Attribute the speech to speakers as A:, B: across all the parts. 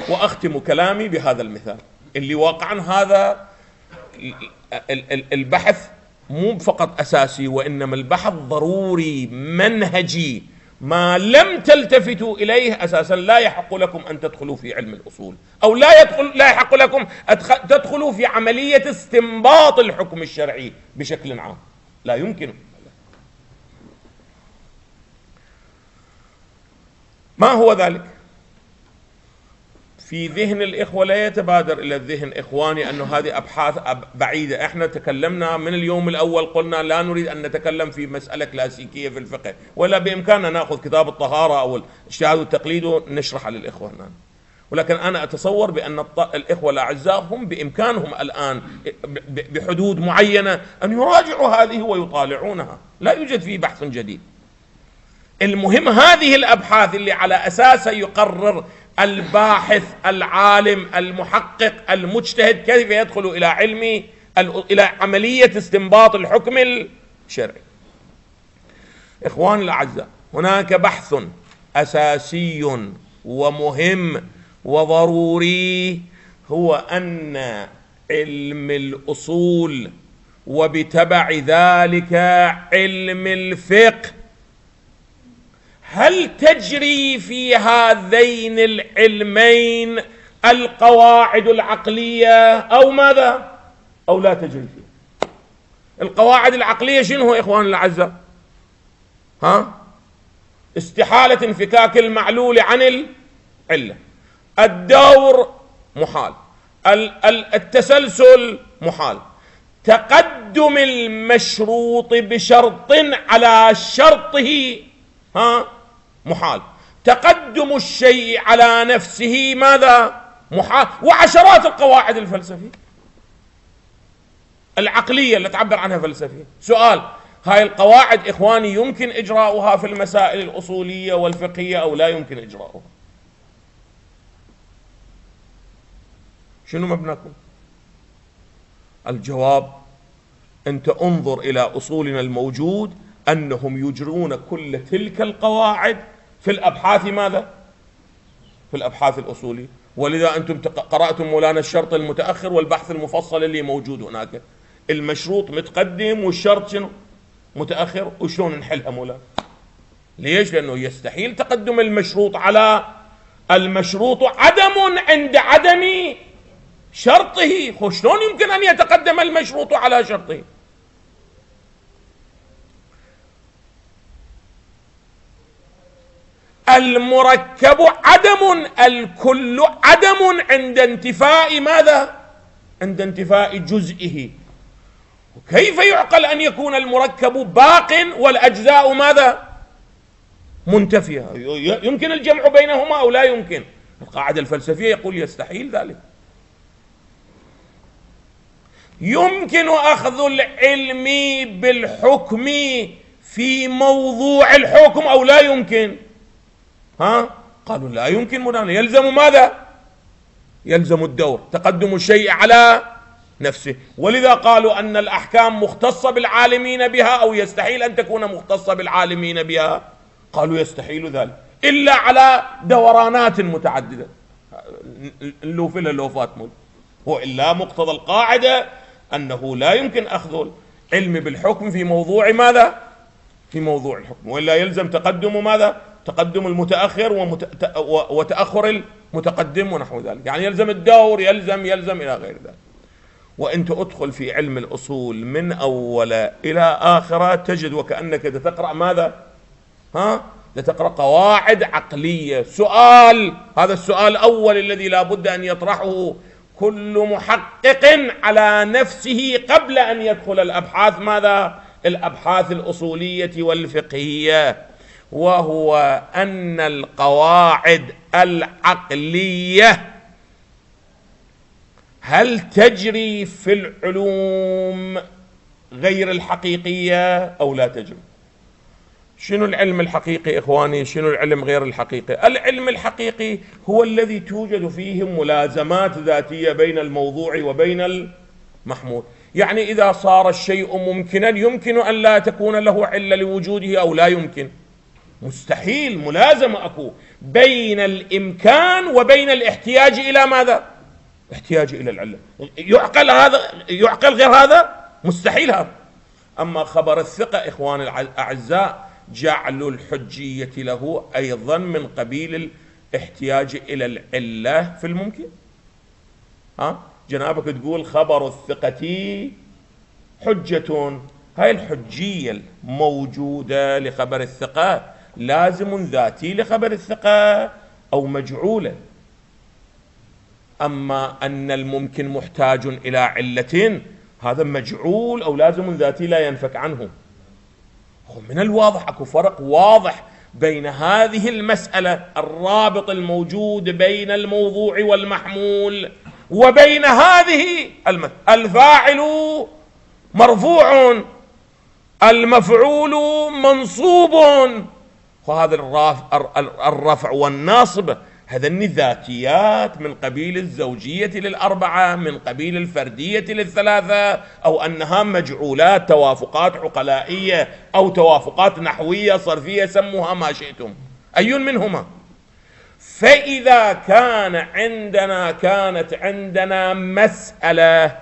A: وأختم كلامي بهذا المثال اللي واقعا هذا البحث مو فقط أساسي، وإنما البحث ضروري منهجي. ما لم تلتفتوا إليه أساسا لا يحق لكم أن تدخلوا في علم الأصول، أو لا يحق لكم تدخلوا في عملية استنباط الحكم الشرعي بشكل عام، لا يمكن. ما هو ذلك؟ في ذهن الإخوة لا يتبادر إلى الذهن إخواني أنه هذه أبحاث بعيدة. إحنا تكلمنا من اليوم الأول، قلنا لا نريد أن نتكلم في مسألة كلاسيكية في الفقه، ولا بإمكاننا نأخذ كتاب الطهارة أو الاجتهاد والتقليد ونشرح للإخوة هنا. ولكن أنا أتصور بأن الإخوة الأعزاء هم بإمكانهم الآن بحدود معينة أن يراجعوا هذه ويطالعونها، لا يوجد فيه بحث جديد. المهم هذه الأبحاث اللي على أساسها يقرر الباحث العالم المحقق المجتهد كيف يدخل إلى عملية استنباط الحكم الشرعي. إخواني الأعزاء، هناك بحث أساسي ومهم وضروري، هو أن علم الأصول وبتبع ذلك علم الفقه هل تجري في هذين العلمين القواعد العقلية أو ماذا؟ أو لا تجري فيه. القواعد العقلية شنو إخواني الأعزاء؟ استحالة انفكاك المعلول عن العلة، الدور محال، التسلسل محال، تقدم المشروط بشرط على شرطه محال، تقدم الشيء على نفسه ماذا؟ محال، وعشرات القواعد الفلسفية العقلية اللي تعبر عنها فلسفية. سؤال: هاي القواعد إخواني يمكن إجراؤها في المسائل الأصولية والفقهية أو لا يمكن إجراؤها؟ شنو مبناكم؟ الجواب: أنت انظر إلى أصولنا الموجود أنهم يجرون كل تلك القواعد في الأبحاث ماذا؟ في الأبحاث الأصولية. ولذا أنتم قرأتم مولانا الشرط المتأخر والبحث المفصل اللي موجود هناك، المشروط متقدم والشرط شنو؟ متأخر. وشلون نحلها مولانا؟ ليش؟ لأنه يستحيل تقدم المشروط على المشروط عدم عند عدم شرطه. شلون يمكن أن يتقدم المشروط على شرطه؟ المركب عدم، الكل عدم عند انتفاء ماذا؟ عند انتفاء جزئه. وكيف يعقل أن يكون المركب باق والأجزاء ماذا؟ منتفية؟ يمكن الجمع بينهما أو لا يمكن؟ القاعدة الفلسفية يقول يستحيل ذلك. يمكن أخذ العلم بالحكم في موضوع الحكم أو لا يمكن؟ قالوا لا يمكن مولانا، يلزم ماذا؟ يلزم الدور، تقدم الشيء على نفسه. ولذا قالوا أن الأحكام مختصة بالعالمين بها أو يستحيل أن تكون مختصة بالعالمين بها. قالوا يستحيل ذلك إلا على دورانات متعددة، اللوف إلى اللوفات وإلا مقتضى القاعدة أنه لا يمكن أخذ العلم بالحكم في موضوع ماذا؟ في موضوع الحكم، وإلا يلزم تقدم ماذا؟ تقدم المتأخر وتأخر المتقدم ونحو ذلك. يعني يلزم الدور، يلزم إلى غير ذلك. وأنت أدخل في علم الأصول من أول إلى آخرة تجد وكأنك تقرأ ماذا؟ تقرأ قواعد عقلية. سؤال، هذا السؤال الأول الذي لا بد أن يطرحه كل محقق على نفسه قبل أن يدخل الأبحاث ماذا؟ الأبحاث الأصولية والفقهية، وهو أن القواعد العقلية هل تجري في العلوم غير الحقيقية أو لا تجري؟ شنو العلم الحقيقي إخواني؟ شنو العلم غير الحقيقي؟ العلم الحقيقي هو الذي توجد فيه ملازمات ذاتية بين الموضوع وبين المحمول. يعني إذا صار الشيء ممكنا يمكن أن لا تكون له علة لوجوده أو لا يمكن. مستحيل، ملازمة أكو بين الإمكان وبين الاحتياج إلى ماذا؟ احتياج إلى العلة. يعقل هذا؟ يعقل غير هذا؟ مستحيل هذا. أما خبر الثقة إخواني الأعزاء جعل الحجية له أيضا من قبيل الاحتياج إلى العلة في الممكن. جنابك تقول خبر الثقة حجة، هاي الحجية الموجودة لخبر الثقة لازم ذاتي لخبر الثقة أو مجعولة. أما أن الممكن محتاج إلى علة هذا مجعول أو لازم ذاتي لا ينفك عنه. من الواضح أكو فرق واضح بين هذه المسألة، الرابط الموجود بين الموضوع والمحمول، وبين هذه الفاعل مرفوع المفعول منصوب، وهذا الرفع والنصب هذين ذاتيات من قبيل الزوجية للأربعة، من قبيل الفردية للثلاثة، أو أنها مجعولات، توافقات عقلائية أو توافقات نحوية صرفية، سموها ما شئتم، أي منهما. فإذا كانت عندنا مسألة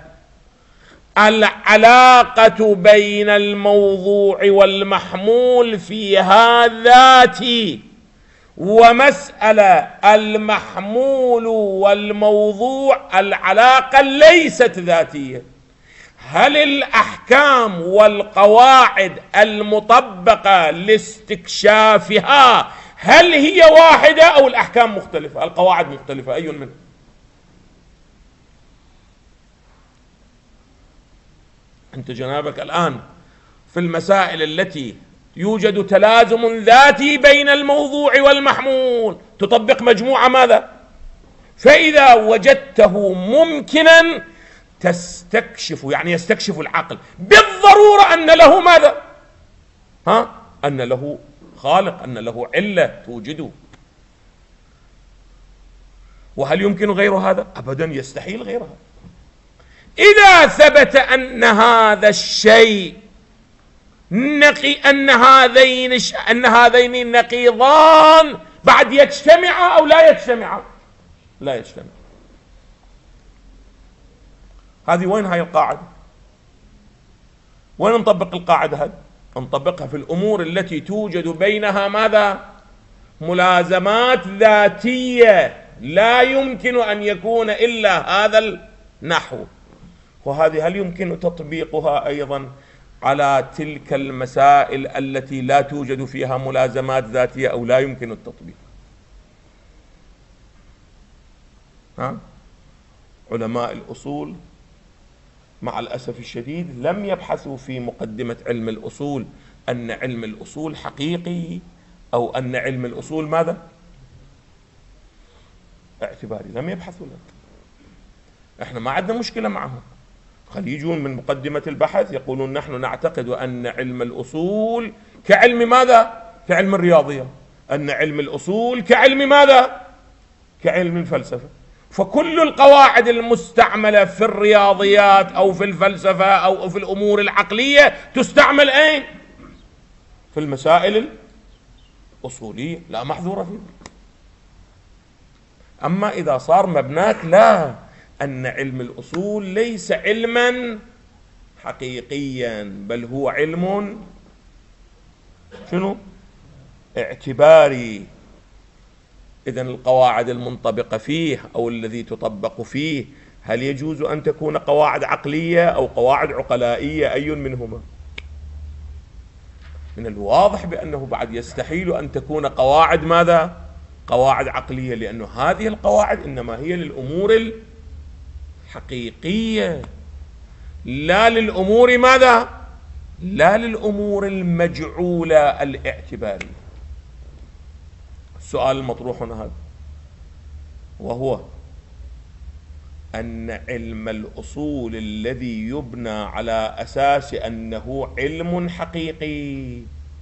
A: العلاقة بين الموضوع والمحمول فيها ذاتي، ومسألة المحمول والموضوع العلاقة ليست ذاتية، هل الأحكام والقواعد المطبقة لاستكشافها هل هي واحدة أو الأحكام مختلفة، القواعد مختلفة، أي منها؟ أنت جنابك الآن في المسائل التي يوجد تلازم ذاتي بين الموضوع والمحمول تطبق مجموعة ماذا؟ فإذا وجدته ممكنا تستكشف، يعني يستكشف العقل بالضرورة أن له ماذا؟ أن له خالق، أن له علة توجده. وهل يمكن غير هذا؟ أبدا، يستحيل غير هذا. إذا ثبت أن هذا الشيء أن هذين نقيضان بعد يجتمعا أو لا يجتمعا؟ لا يجتمع. هذه وين هاي القاعدة؟ وين نطبق القاعدة هذه؟ نطبقها في الأمور التي توجد بينها ماذا؟ ملازمات ذاتية لا يمكن أن يكون إلا هذا النحو. وهذه هل يمكن تطبيقها أيضا على تلك المسائل التي لا توجد فيها ملازمات ذاتية أو لا يمكن التطبيق؟ علماء الأصول مع الأسف الشديد لم يبحثوا في مقدمة علم الأصول أن علم الأصول حقيقي أو أن علم الأصول ماذا؟ اعتباري. لم يبحثوا لك. احنا ما عندنا مشكلة معهم، خلي يجون من مقدمة البحث يقولون نحن نعتقد أن علم الأصول كعلم ماذا؟ كعلم الرياضيات، أن علم الأصول كعلم ماذا؟ كعلم الفلسفة. فكل القواعد المستعملة في الرياضيات أو في الفلسفة أو في الأمور العقلية تستعمل أين؟ في المسائل الأصولية، لا محذورة فيه. أما إذا صار مبناك لا، أن علم الأصول ليس علما حقيقيا بل هو علم شنو؟ اعتباري. إذن القواعد المنطبقة فيه أو الذي تطبق فيه هل يجوز أن تكون قواعد عقلية أو قواعد عقلائية؟ أي منهما؟ من الواضح بأنه بعد يستحيل أن تكون قواعد ماذا؟ قواعد عقلية، لأن هذه القواعد إنما هي للأمور الحقيقية لا للأمور ماذا؟ لا للأمور المجعولة الاعتبارية. السؤال المطروح هنا هذا، وهو أن علم الأصول الذي يبنى على أساس أنه علم حقيقي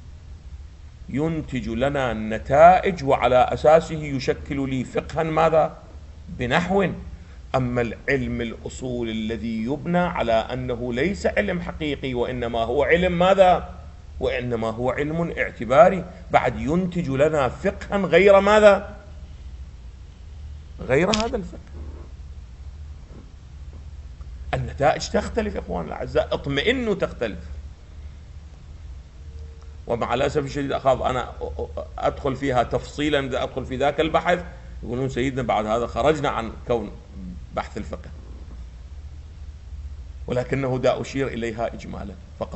A: ينتج لنا النتائج وعلى أساسه يشكل لي فقها ماذا؟ بنحو. أما العلم الأصول الذي يبنى على أنه ليس علم حقيقي وإنما هو علم ماذا؟ وإنما هو علم اعتباري بعد ينتج لنا فقها غير ماذا؟ غير هذا الفقه. النتائج تختلف إخواننا الأعزاء، اطمئنوا تختلف. ومع الأسف الشديد أخاف أنا أدخل فيها تفصيلا، إذا أدخل في ذاك البحث يقولون سيدنا بعد هذا خرجنا عن كون بحث الفقه، ولكنه دا أشير إليها إجمالا فقط.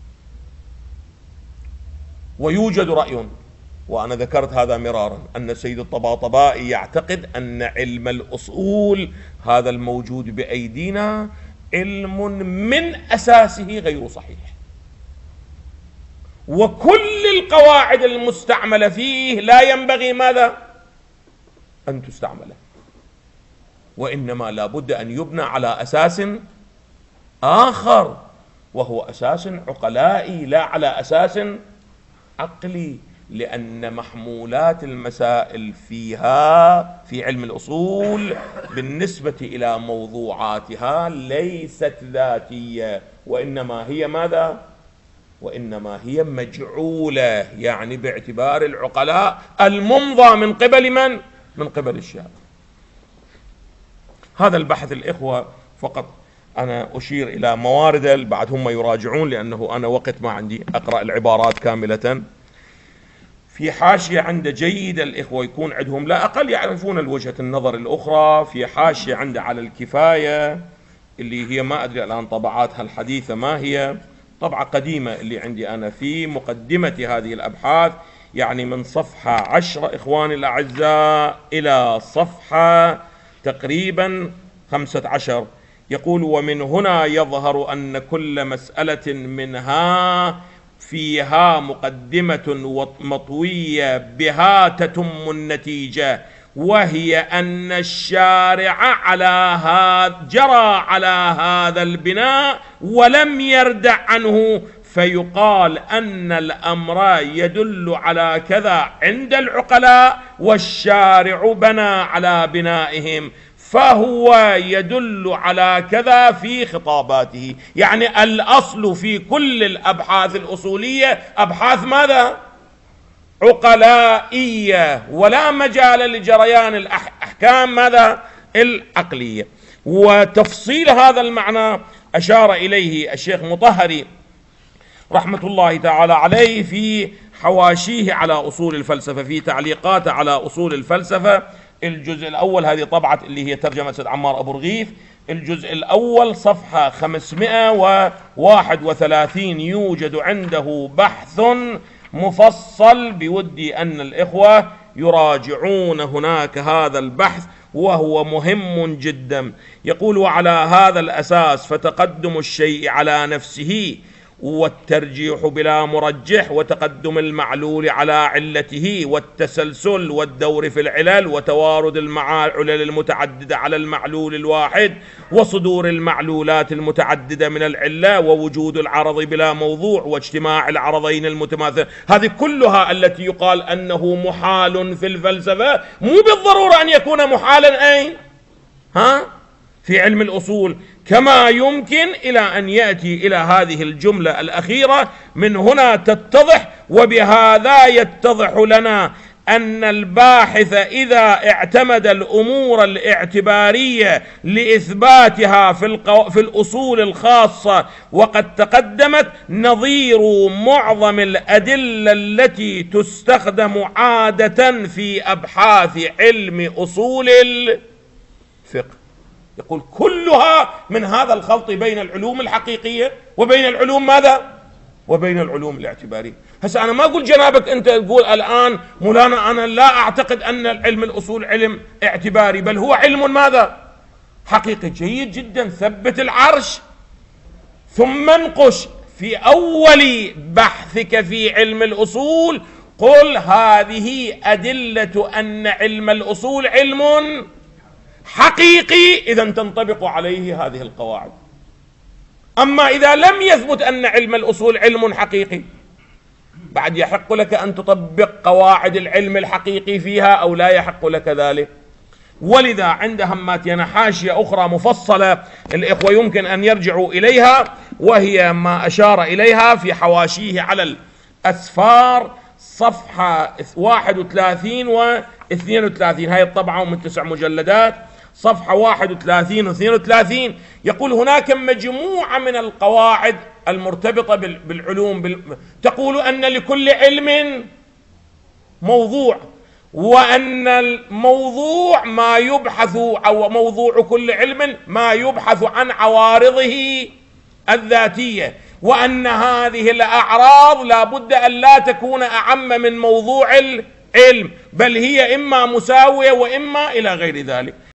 A: ويوجد رأي، وأنا ذكرت هذا مرارا، أن سيد الطباطبائي يعتقد أن علم الأصول هذا الموجود بأيدينا علم من أساسه غير صحيح، وكل القواعد المستعملة فيه لا ينبغي ماذا؟ أن تستعمل، وإنما لا بد أن يبنى على أساس آخر، وهو أساس عقلائي لا على أساس عقلي، لأن محمولات المسائل فيها في علم الأصول بالنسبة إلى موضوعاتها ليست ذاتية، وإنما هي ماذا؟ وإنما هي مجعولة، يعني باعتبار العقلاء الممضى من قبل من؟ من قبل الشارع. هذا البحث الإخوة فقط أنا أشير إلى موارد، بعد هم يراجعون لأنه أنا وقت ما عندي أقرأ العبارات كاملة. في حاشية عند جيد الإخوة يكون عندهم لا أقل يعرفون الوجهة النظر الأخرى، في حاشية عند على الكفاية اللي هي ما أدري الآن طبعاتها الحديثة ما هي، طبعة قديمة اللي عندي أنا، في مقدمة هذه الأبحاث يعني من صفحة 10 إخواني الأعزاء إلى صفحة تقريبا 15، يقول: ومن هنا يظهر أن كل مسألة منها فيها مقدمة مطوية بها تتم النتيجة، وهي أن الشارع جرى على هذا البناء ولم يردع عنه، فيقال أن الأمر يدل على كذا عند العقلاء والشارع بنى على بنائهم، فهو يدل على كذا في خطاباته. يعني الأصل في كل الأبحاث الأصولية أبحاث ماذا؟ عقلائية، ولا مجال لجريان الأحكام ماذا؟ العقلية. وتفصيل هذا المعنى أشار إليه الشيخ مطهري رحمة الله تعالى عليه في حواشيه على أصول الفلسفة، في تعليقاته على أصول الفلسفة الجزء الأول، هذه طبعة اللي هي ترجمة سيد عمار أبو رغيف، الجزء الأول صفحة 531 يوجد عنده بحث مفصل، بودي أن الإخوة يراجعون هناك هذا البحث وهو مهم جدا. يقول: وعلى هذا الأساس فتقدم الشيء على نفسه والترجيح بلا مرجح، وتقدم المعلول على علته، والتسلسل والدور في العلل، وتوارد العلل المتعددة على المعلول الواحد، وصدور المعلولات المتعددة من العلة، ووجود العرض بلا موضوع، واجتماع العرضين المتماثل. هذه كلها التي يقال أنه محال في الفلسفة مو بالضرورة أن يكون محالا أين؟ في علم الأصول، كما يمكن إلى أن يأتي إلى هذه الجملة الأخيرة: من هنا تتضح، وبهذا يتضح لنا أن الباحث إذا اعتمد الأمور الاعتبارية لإثباتها في الأصول الخاصة وقد تقدمت نظير معظم الأدلة التي تستخدم عادة في أبحاث علم أصول الفقه. يقول كلها من هذا الخلط بين العلوم الحقيقية وبين العلوم ماذا؟ وبين العلوم الاعتبارية. هسه أنا ما أقول جنابك أنت تقول الآن مولانا أنا لا أعتقد أن العلم الأصول علم اعتباري، بل هو علم ماذا؟ حقيقي. جيد جدا، ثبت العرش ثم انقش في أول بحثك في علم الأصول، قل هذه أدلة أن علم الأصول علم حقيقي، إذا تنطبق عليه هذه القواعد. أما إذا لم يثبت أن علم الأصول علم حقيقي، بعد يحق لك أن تطبق قواعد العلم الحقيقي فيها أو لا يحق لك ذلك. ولذا عند هماتنا حاشية أخرى مفصلة الإخوة يمكن أن يرجعوا إليها، وهي ما أشار إليها في حواشيه على أسفار صفحة 31 و 32، هاي الطبعة من 9 مجلدات، صفحة 31 و 32، يقول هناك مجموعة من القواعد المرتبطة بالعلوم تقول أن لكل علم موضوع، وأن الموضوع ما يبحث، أو موضوع كل علم ما يبحث عن عوارضه الذاتية، وأن هذه الأعراض لا بد أن لا تكون أعم من موضوع العلم، بل هي إما مساوية وإما إلى غير ذلك.